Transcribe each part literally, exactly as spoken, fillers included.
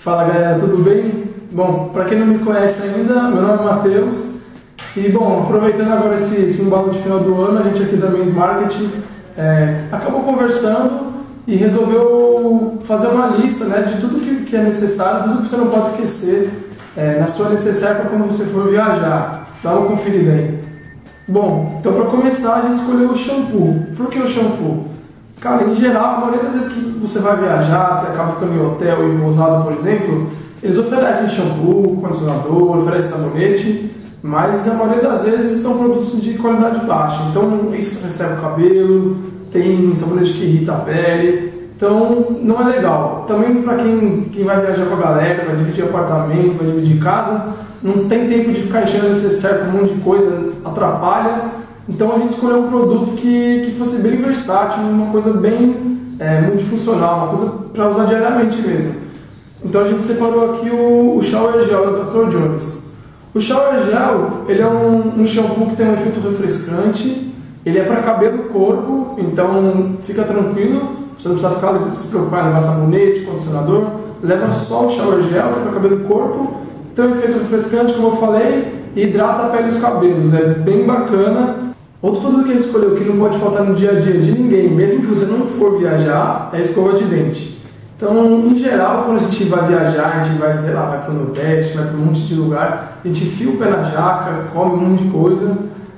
Fala galera, tudo bem? Bom, para quem não me conhece ainda, meu nome é Matheus e bom, aproveitando agora esse, esse embalo de final do ano, a gente aqui da Men's Marketing é, acabou conversando e resolveu fazer uma lista, né, de tudo que, que é necessário, tudo que você não pode esquecer é, na sua necessaire para quando você for viajar. Dá uma conferida aí. Bom, então para começar a gente escolheu o shampoo. Por que o shampoo? Cara, em geral, a maioria das vezes que você vai viajar, você acaba ficando em hotel e pousada, por exemplo, eles oferecem shampoo, condicionador, oferecem sabonete, mas a maioria das vezes são produtos de qualidade baixa. Então isso resseca o cabelo, tem sabonete que irrita a pele, então não é legal. Também para quem, quem vai viajar com a galera, vai dividir apartamento, vai dividir casa, não tem tempo de ficar enchendo necessaire com um monte de coisa, atrapalha. Então a gente escolheu um produto que, que fosse bem versátil, uma coisa bem é, multifuncional, uma coisa para usar diariamente mesmo. Então a gente separou aqui o, o Shower Gel da doutor Jones. O Shower Gel ele é um, um shampoo que tem um efeito refrescante, ele é para cabelo e corpo, então fica tranquilo, você não precisa ficar se preocupar em levar sabonete, condicionador, leva só o Shower Gel que é para cabelo e corpo, tem um efeito refrescante, como eu falei, e hidrata a pele e os cabelos, é bem bacana. Outro produto que a gente escolheu que não pode faltar no dia a dia de ninguém, mesmo que você não for viajar, é a escova de dente. Então, em geral, quando a gente vai viajar, a gente vai, sei lá, vai para o Nordeste, vai para um monte de lugar, a gente enfia o pé na jaca, come um monte de coisa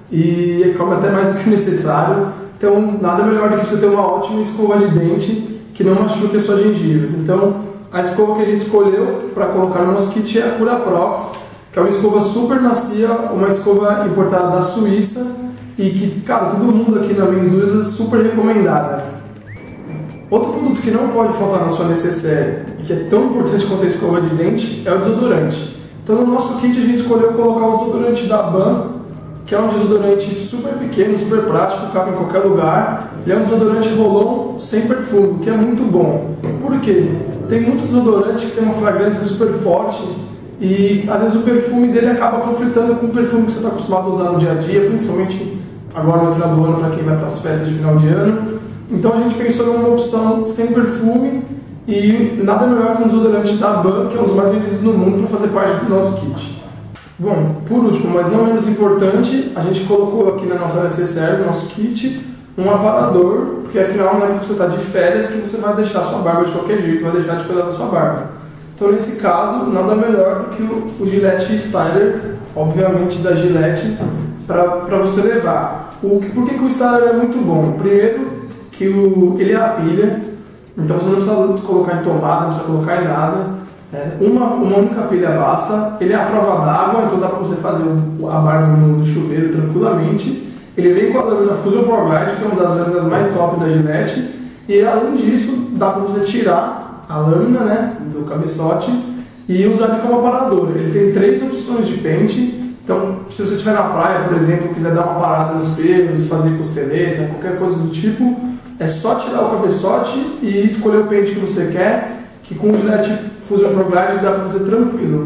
e come até mais do que o necessário. Então, nada melhor do que você ter uma ótima escova de dente que não machuque as suas gengivas. Então, a escova que a gente escolheu para colocar no nosso kit é a Curaprox, que é uma escova super macia, uma escova importada da Suíça, e que, cara, todo mundo aqui na Men's usa, super recomendada. Outro produto que não pode faltar na sua necessaire e que é tão importante quanto a escova de dente é o desodorante. Então no nosso kit a gente escolheu colocar o desodorante da Ban, que é um desodorante super pequeno, super prático, cabe em qualquer lugar. Ele é um desodorante roll-on sem perfume, que é muito bom. Por quê? Tem muito desodorante que tem uma fragrância super forte e às vezes o perfume dele acaba conflitando com o perfume que você está acostumado a usar no dia a dia, principalmente agora no final do ano para quem vai para as festas de final de ano. Então a gente pensou em uma opção sem perfume e nada melhor que um desodorante da Ban, que é um dos mais vendidos no mundo, para fazer parte do nosso kit. Bom, por último, mas não menos importante, a gente colocou aqui na nossa necessaire, no nosso kit, um aparador, porque afinal não é porque você está de férias que você vai deixar a sua barba de qualquer jeito, vai deixar de cuidar da sua barba. Então nesse caso, nada melhor do que o, o Gillette Styler, obviamente da Gillette, para você levar. O, por que, que o Styler é muito bom? Primeiro, que o, ele é a pilha, então você não precisa colocar em tomada, não precisa colocar em nada. É, uma, uma única pilha basta. Ele é a prova d'água, então dá para você fazer a barba no, no chuveiro tranquilamente. Ele vem com a lâmina Fusion Pro Glide, que é uma das lâminas mais top da Gillette. E além disso, dá para você tirar a lâmina, né, do cabeçote e usar ele como aparador. Ele tem três opções de pente. Então, se você estiver na praia, por exemplo, quiser dar uma parada nos pelos, fazer costeleta, qualquer coisa do tipo, é só tirar o cabeçote e escolher o pente que você quer, que com o Gillette Fusion Pro Glide dá para fazer tranquilo.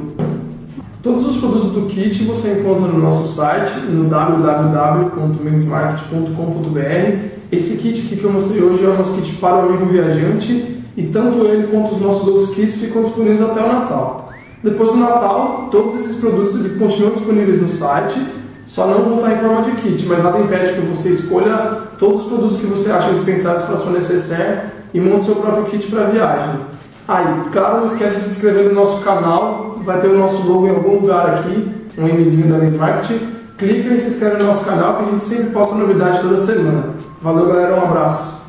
Todos os produtos do kit você encontra no nosso site, no w w w ponto mens market ponto com ponto b r. Esse kit aqui que eu mostrei hoje é o nosso kit para o amigo viajante e tanto ele quanto os nossos dois kits ficam disponíveis até o Natal. Depois do Natal, todos esses produtos continuam disponíveis no site, só não vão estar em forma de kit, mas nada impede que você escolha todos os produtos que você acha dispensáveis para a sua necessaire e monte seu próprio kit para viagem. Aí, ah, claro, não esquece de se inscrever no nosso canal, vai ter o nosso logo em algum lugar aqui, um Mzinho da Men's Marketing. Clica e se inscreve no nosso canal que a gente sempre posta novidade toda semana. Valeu galera, um abraço!